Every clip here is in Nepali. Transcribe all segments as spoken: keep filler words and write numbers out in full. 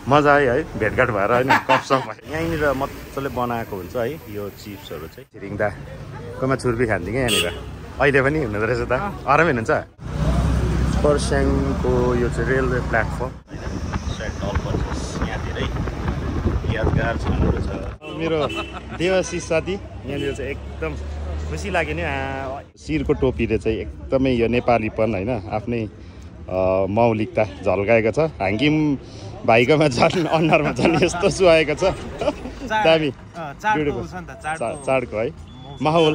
मजा आयो है भेटघाट भएर होइन गफसफ भयो यहीँनिर मजाले बनाएको हुन्छ है यो चिप्सहरू चाहिँ छिरिङ दाकोमा छुर्पी खान्थ्यो क्या यहाँनिर अहिले पनि हुँदो रहेछ त आरामै हुनुहुन्छ खरसाङको यो चाहिँ रेलवे प्लेटफर्म यहाँ धेरै यादगार छनहरू छ मेरो देवाशिष साथी यहाँनिर चाहिँ एकदम खुसी लाग्यो नि शिरको टोपीले चाहिँ एकदमै यो नेपालीपन होइन आफ्नै मौलिकता झल्काएको छ हाङ्गिम भाइकोमा झन् अनुहारमा झन् यस्तो सुहाएको छ दामी चाडको है माहौल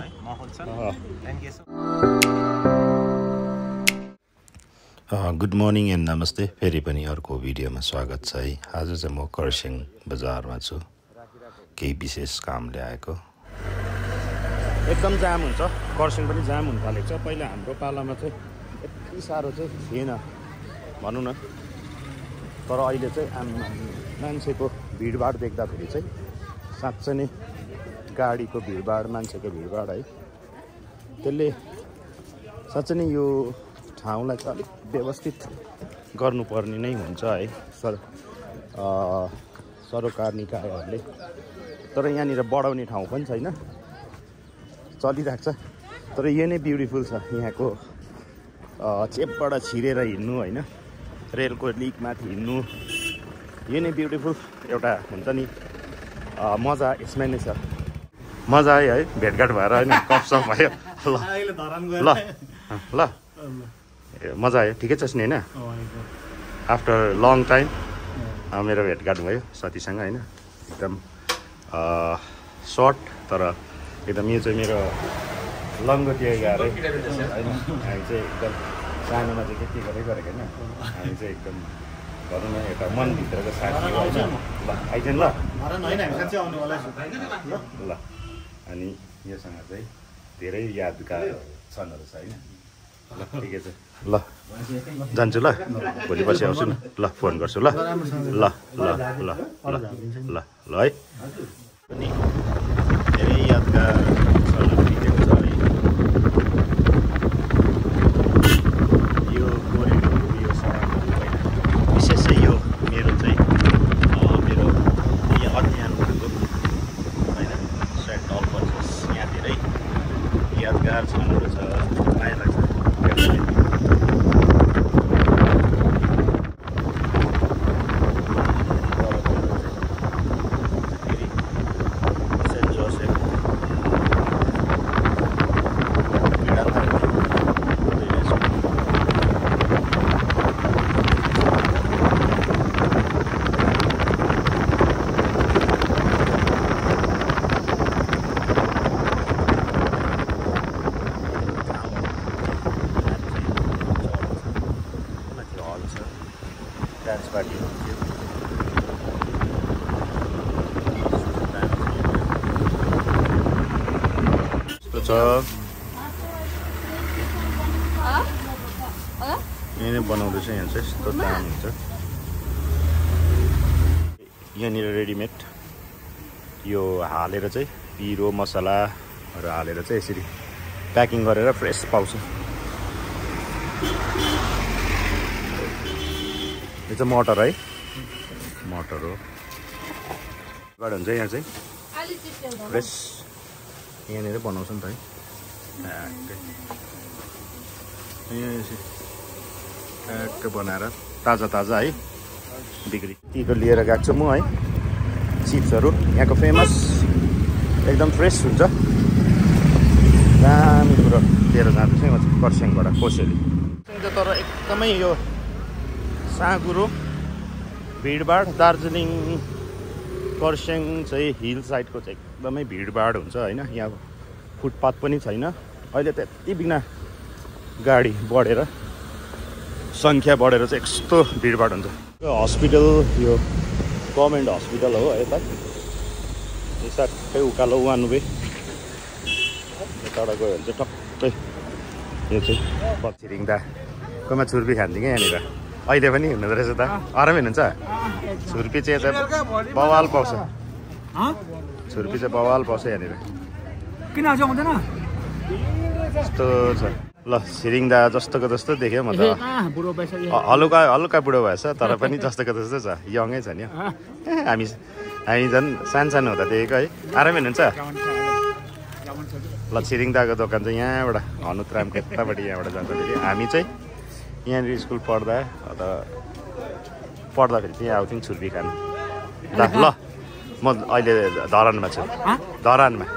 गुड मर्निङ एन्ड नमस्ते फेरि पनि अर्को भिडियोमा स्वागत छ है आज चाहिँ म खरसाङ बजारमा छु केही विशेष कामले आएको एकदम जाम हुन्छ खरसाङ पनि जाम हुन थालेको छ पहिला हाम्रो पालामा चाहिँ यति साह्रो चाहिँ थिएन भनौँ न तर अहिले चाहिँ आम मान्छेको भिडभाड देख्दाखेरि चाहिँ साँच्चै नै गाडीको भिडभाड मान्छेको भिडभाड है त्यसले साँच्चै नै यो ठाउँलाई चाहिँ अलिक व्यवस्थित गर्नुपर्ने नै हुन्छ है सर सरकार निकायहरूले तर यहाँनिर बढाउने ठाउँ पनि छैन चलिरहेको छ तर यो नै ब्युटिफुल छ यहाँको चेपबाट छिरेर हिँड्नु होइन रेलको लिकमाथि हिँड्नु यो नै ब्युटिफुल एउटा हुन्छ नि मजा यसमै नै छ मजा आयो है भेटघाट भएर होइन गफसफ भयो ल ल मजा आयो ठिकै छ नि होइन आफ्टर लङ टाइम मेरो भेटघाट भयो साथीसँग होइन एकदम सर्ट तर एकदम यो चाहिँ मेरो लङ्गोटिया गाह्रै होइन हामी चाहिँ एकदम सानोमा चाहिँ के के गरेकै गरेको होइन हामी चाहिँ एकदम भनौँ न एउटा मनभित्रको साथी हो होइन ल आइजन ल ल अनि योसँग चाहिँ धेरै यादगार क्षणहरू छ होइन ल ठिकै छ ल जान्छु ल भोलि पछि आउँछु न ल फोन गर्छु ल ल ल ल ल ल ल है अनि धेरै यादगार क्षणहरू बितेको छ है यो कोरिडोर यो सडकहरू होइन विशेष चाहिँ यो मेरो चाहिँ मेरो यहाँ अध्ययन भएको होइन सेट टल पर्चेस यहाँ धेरै यादगार क्षणहरू छ माया लाग्छ डान्स पार्टी हुन्थ्यो यस्तो छ यहीँ नै बनाउँदैछ यहाँ चाहिँ यस्तो दाम हुन्छ यहाँनिर रेडिमेड यो हालेर चाहिँ पिरो मसलाहरू हालेर चाहिँ यसरी प्याकिङ गरेर फ्रेस पाउँछ यो चाहिँ मटर है मटर हो बाट हुन्छ यहाँ चाहिँ फ्रेस यहाँनिर बनाउँछ नि त है ट्याक्कै बनाएर ताजा ताजा है बिक्री टिको लिएर गएको छु म है चिप्सहरू यहाँको फेमस एकदम फ्रेस हुन्छ दामी कुरो लिएर जाँदैछु म खरसाङबाट कोसेली तर एकदमै यो साँगुरो भिडभाड दार्जिलिङ खरसाङ चाहिँ हिल साइडको चाहिँ एकदमै भिडभाड हुन्छ होइन यहाँ फुटपाथ पनि छैन अहिले त यति बिना गाडी बढेर सङ्ख्या बढेर चाहिँ यस्तो भिडभाड हुन्छ यो हस्पिटल यो गभर्मेन्ट हस्पिटल हो यता यो सट्टै उकालो उहानुबे यताबाट गयो भने चाहिँ टक्कै यो चाहिँ छिरिङ दाकोमा छुर्पी खान्थ्यो क्या यहाँनिर अहिले पनि हुँदो रहेछ त आरामै हुनुहुन्छ छुर्पी चाहिँ यता बवाल पाउँछ छुर्पी चाहिँ बवाल पाउँछ यहाँनिर किन आज आउँदैन यस्तो छ ल छिरिङदा जस्तोको जस्तो देख्यो म त हलुका हलुका बुढो भएछ तर पनि जस्तोको जस्तो छ यङै छ नि हामी हामी झन् सानो सानो हुँदा देखेको है आरामै हुनुहुन्छ ल छिरिङदाको दोकान चाहिँ यहाँबाट हनुत्रामको यतापट्टि यहाँबाट जाँदाखेरि हामी चाहिँ यहाँनिर स्कुल पढ्दा अथवा पढ्दाखेरि चाहिँ आउँथ्यौँ छुर्पी खानु ल ल म अहिले धरानमा छु धरानमा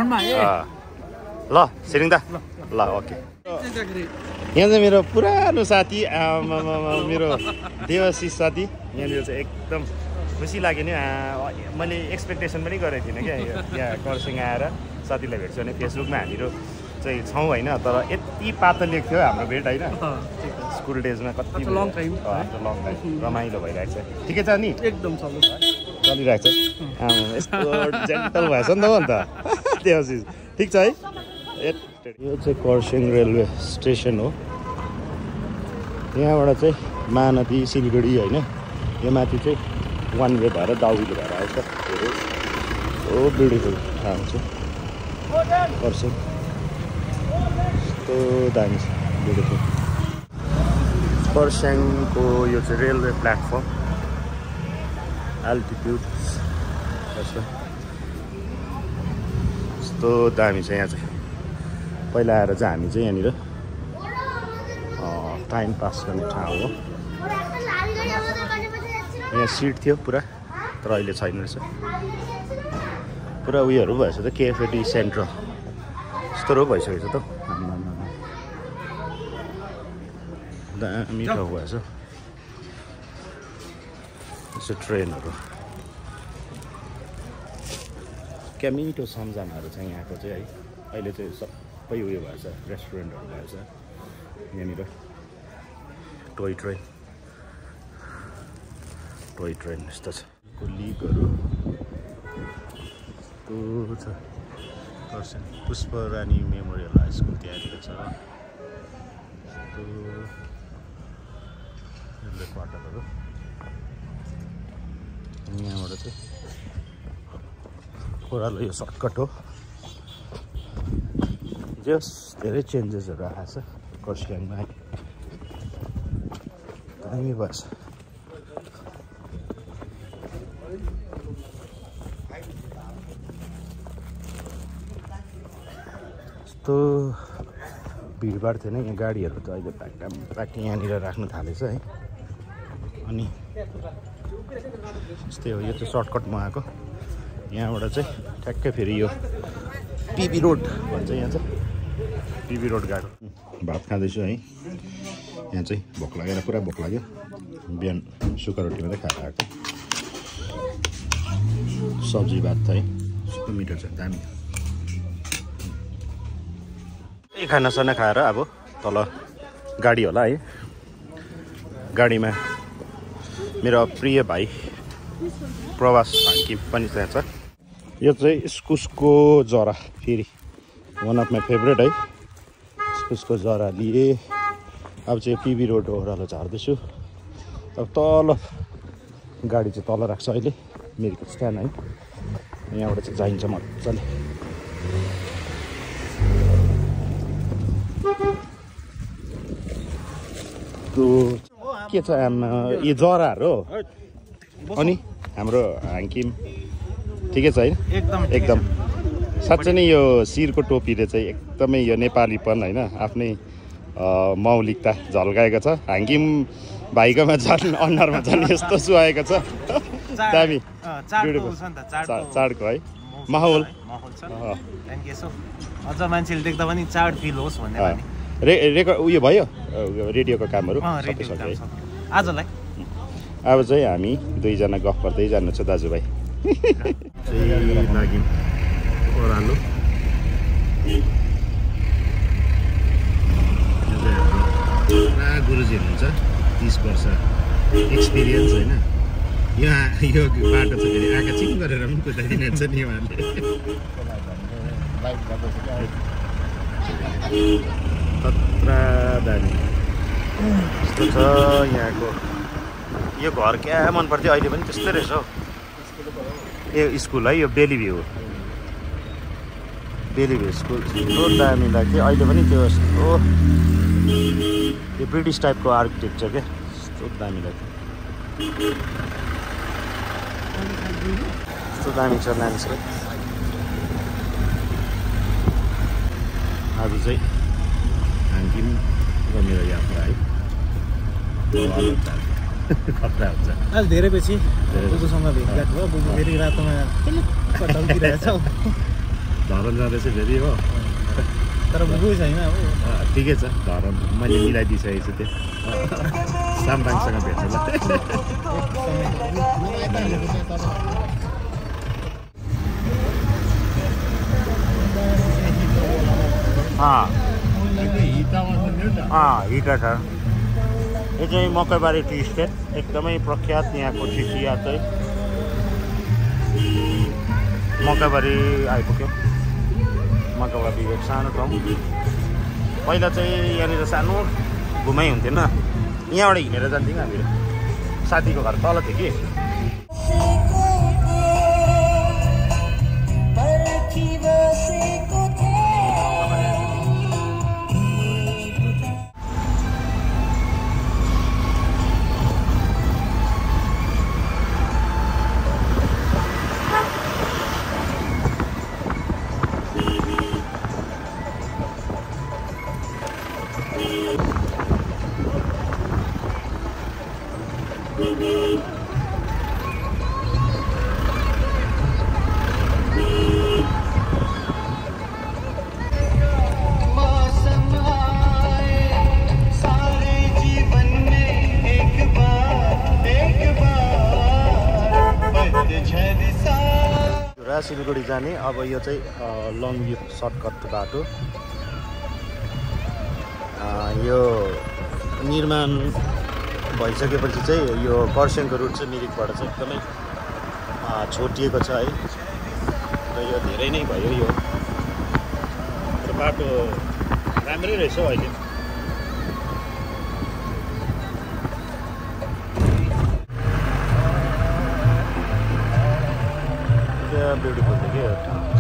ल छिरिङदा ल ओके यहाँ चाहिँ मेरो पुरानो साथी मेरो देवाशिष साथी यहाँनिर चाहिँ एकदम खुसी लाग्यो नि मैले एक्सपेक्टेसन पनि गरेको थिइनँ क्या यहाँ खरसाङ आएर साथीलाई भेट्छु भने फेसबुकमा हामीहरू चाहिँ छौँ होइन तर यति पातलिएको थियो हाम्रो भेट होइन स्कुल डेजमा कति लङ टाइम लङ टाइम रमाइलो भइरहेको छ ठिकै छ नि एकदम चलिरहेको छ यस्तो जेन्टल भएछ नि त हो नि त देवाशिष ठिक छ है यो चाहिँ खरसाङ रेलवे स्टेसन हो यहाँबाट चाहिँ महानदी सिलगढी होइन यो माथि चाहिँ वान वे भएर दाउली भएर आउँछ ओ ब्युटिफुल ठाउँ छ खरसाङ यस्तो दामी छ ब्युटिफुल खरसाङको यो चाहिँ रेलवे प्लेटफर्म अल्टिट्युड यस्तो दामी छ यहाँ चाहिँ पहिला आएर चाहिँ हामी चाहिँ यहाँनिर टाइम पास गर्ने ठाउँ हो यहाँ सिट थियो पुरा तर अहिले छैन रहेछ पुरा उयोहरू भएछ त केएफएटी सेन्ट्रल यस्तो भइसकेको छ त दामी ठाउँ भएछ यसो ट्रेनहरू क्या मिठो सम्झनाहरू छ यहाँको चाहिँ है अहिले चाहिँ सबै उयो भएछ रेस्टुरेन्टहरू भएछ यहाँनिर टोय ट्रेन टोय ट्रेन यस्तो छ लिगहरू यस्तो छ Kurseong Pushparani memorial high school त्यहाँनिर छ यस्तो रेलवे क्वार्टरहरू यहाँबाट चाहिँ ओह्रालो यो सर्टकट हो जस धेरै चेन्जेसहरू आएको छ खरसाङमा दामी भएछ यस्तो भिडभाड थिएन यहाँ गाडीहरू त अहिले प्याक प्याक यहाँनिर राख्नु थालेछ है अनि यस्तै हो यो चाहिँ सर्टकटमा आएको यहाँबाट चाहिँ ठ्याक्कै फेरि यो पिबी रोड भन्छ यहाँ चाहिँ पिबी रोड गएको भात खाँदैछु है यहाँ चाहिँ भोक लागेर पुरा भोक लाग्यो बिहान सुक्खा रोटी मात्रै खाएर आएको सब्जी भात है यस्तो मिठो छ दामी यही खानासाना खाएर अब तल गाडी होला है गाडीमा मेरो प्रिय भाइ प्रवास हाङ्किम पनि त्यहाँ छ यो चाहिँ इस्कुसको जरा फेरि वान अफ माई फेभरेट है इस्कुसको जरा लिए अब चाहिँ पिबी रोड ओह्रालो झार्दैछु अब तल गाडी चाहिँ तल राख्छ अहिले मेरीको स्ट्यान्ड है यहाँबाट चाहिँ जाइन्छ मजाले के छ यो जराहरू हो अनि हाम्रो हाङ्किम ठिकै छ है एकदम एकदम साँच्चै नै यो शिरको टोपीले चाहिँ एकदमै यो नेपालीपन होइन आफ्नै मौलिकता झल्काएको छ हाङ्किम भाइकोमा झन् अनुहारमा झन् यस्तो सुहाएको छ दामी चाडको है माहौल अझ मान्छेले देख्दा पनि चाड फिल होस् भन्ने रे रेकर्ड उयो भयो रेडियोको कामहरू आजलाई अब चाहिँ हामी दुईजना गफ गर्दै जानु छ दाजुभाइ लागि ओह्रालो पुरा गुरुजी हुनुहुन्छ तिस वर्ष एक्सपिरियन्स होइन यहाँ यो बाटो चाहिँ फेरि आँखा चिम गरेर पनि कुदाइदिनुहुन्छ नि उहाँले खतरा दामी यस्तो छ यहाँको यो घर क्या मन पर्थ्यो अहिले पनि त्यस्तै रहेछ हौ यो स्कुल है यो Bellevue Bellevue school यस्तो दामी लाग्थ्यो। अहिले पनि त्यो यस्तो त्यो ब्रिटिस टाइपको आर्किटेक्चर क्या, यस्तो दामी लाग्थ्यो। यस्तो दामी छ ल्यान्डस्केप। आज चाहिँ हाङखिम मेरो यात्रा है खतरा हुन्छ। आज धेरै पछि बुबुसँग भेटघाट भयो। बुबु फेरि रातोमा टल्किरहेछ हौ। धरन जाँदैछ फेरि हो, तर बुबु छैन अब। ठिकै छ, धरन मैले मिलाइदिइसकेको छु त्यो साम्बाङसँग भेट्नुलाई। हिटा छ। यो चाहिँ मकैबारी टी स्टेट, एकदमै प्रख्यात यहाँको चिया चाहिँ। मकैबारी आइपुग्यो। मकैबारी एक सानो ठाउँ। पहिला चाहिँ यहाँनिर सानो घुमाइ हुन्थेन, यहाँबाट हिँडेर जान्थ्यौँ हामीहरू। साथीको घर तल थियो कि। सिलगढी जाने अब यो चाहिँ लङ भ्यू सर्टकट बाटो। यो निर्माण भइसकेपछि चाहिँ यो खरसाङको रुट चाहिँ मिरिकबाट चाहिँ एकदमै छोटिएको छ है। र यो धेरै नै भयो यो बाटो राम्रै रहेछ हौ अहिले। ब्युटिफुल थियो कि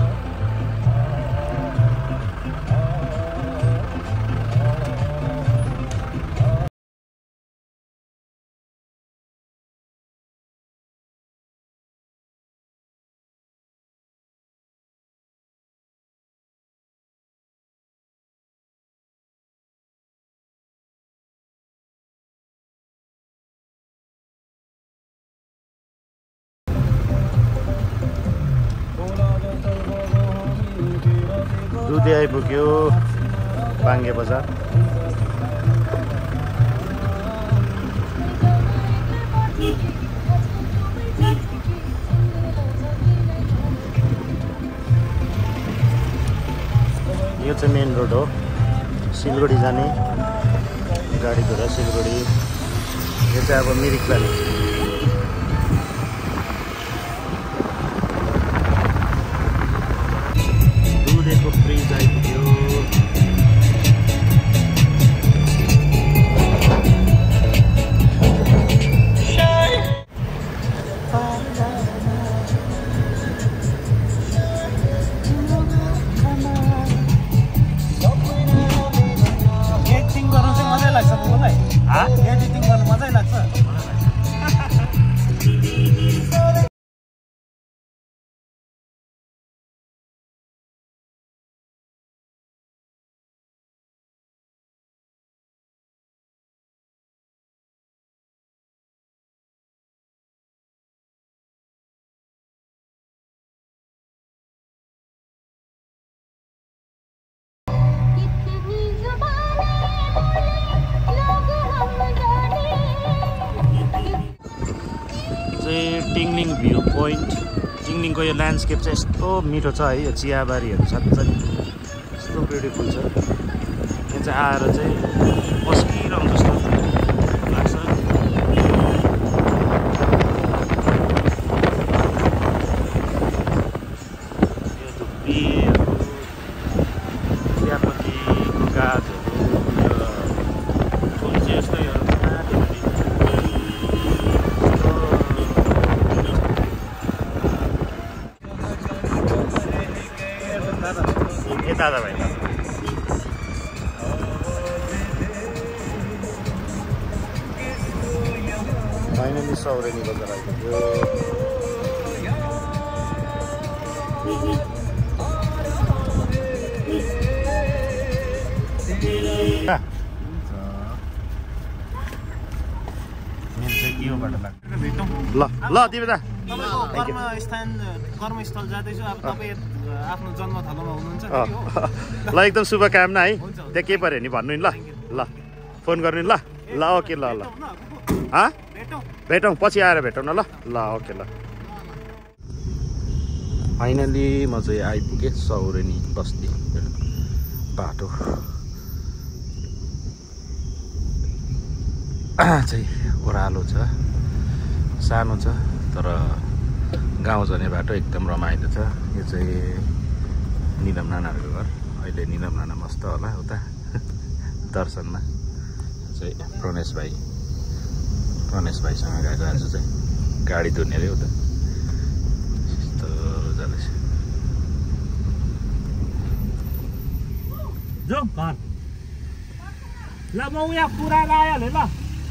दुधे आइपुग्यो बाङ्गे बजार। यो चाहिँ मेन रोड हो सिलगढी जाने गाडी घोडा सिलगढी। यो चाहिँ अब मिरिक जाने। दुधेको ब्रिज आइपुग्यो। एडिटिङ गर्नु मजै लाग्छ। Tingling view point. टिङलिङको यो ल्यान्डस्केप चाहिँ यस्तो मिठो छ है। यो चियाबारीहरू साँच्चै यस्तो ब्युटिफुल छ। यहाँ चाहिँ आएर चाहिँ बस्किरहँ जस्तो लाग्छ। यो धुप्पीहरू, चियापत्तीको गाछहरू, फुल चाहिँ यस्तो यो ताजा भाइ फाइनली सौरेनी बजार आइपुग्यो ल ल दिपेदा कर्मस्थान कर्मस्थल जाँदैछु अब तपाईँ आफ्नो जन्मथलोमा हुनुहुन्छ ल एकदम शुभकामना है त्यहाँ के पर्यो नि भन्नु नि ल ल फोन गर्नु नि ल ल ओके ल ल भेटौँ पछि आएर भेटौँ न ल ल ओके ल फाइनली म चाहिँ आइपुगेँ सौरेनी बस्ती बाटो चाहिँ ओह्रालो छ सानो छ तर गाउँ जाने बाटो एकदम रमाइलो छ यो चाहिँ निलम नानाहरूको घर अहिले निलम नाना मस्त होला उता दर्शनमा चाहिँ प्रणेश भाइ प्रणेश भाइसँग गएको आज चाहिँ गाडी धुने अरे उता यस्तो जाँदैछ जो घर ल म यहाँ पुरा आइहालेँ ल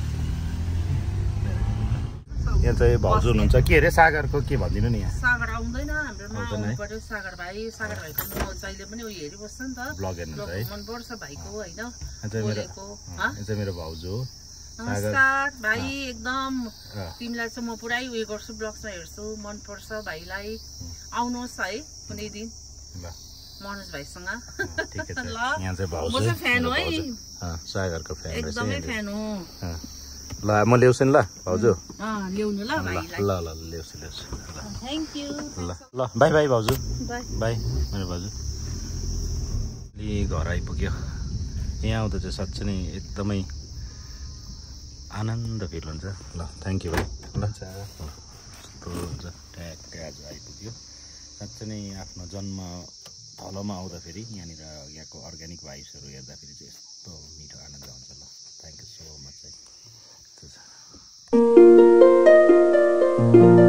यहाँ चाहिँ भाउजू हुनुहुन्छ के अरे सागरको के भनिदिनु नि यहाँ सागर आउँदैन हाम्रोमा आउनु पर्यो सागर भाइ सागर भाइको म जहिले पनि उयो हेरिबस्छ नि त ब्लग हेर्नुहुन्छ है मनपर्छ भाइको होइन बोलेको यो चाहिँ मेरो भाउजू हो नमस्कार भाइ एकदम तिमीलाई चाहिँ म पुरै उयो गर्छु ब्लग्समा हेर्छु मनपर्छ भाइलाई आउनुहोस् है कुनै दिन मनोज भाइसँग ल यहाँ चाहिँ भाउजू म चाहिँ फ्यान हो है सागरको फ्यान एकदमै फ्यान हो ल म ल्याउँछु नि ल भाउजू ल्याउनु ल भाइलाई ल ल ल्याउँछु ल्याउँछु थ्याङ्क यू ल ल बाई बाई भाउजू बाई बाई मेरो भाउजू अलि घर आइपुग्यो यहाँ आउँदा चाहिँ साँच्चै नै एकदमै आनन्द फिल हुन्छ ल थ्याङ्क यू भाइ ल यस्तो हुन्छ ट्याक्कै आज आइपुग्यो साँच्चै नै आफ्नो जन्म थलोमा आउँदाखेरि यहाँनिर यहाँको अर्ग्यानिक भाइब्सहरू हेर्दाखेरि चाहिँ यस्तो मिठो आनन्द हुन्छ ल थ्याङ्क यू सो मच है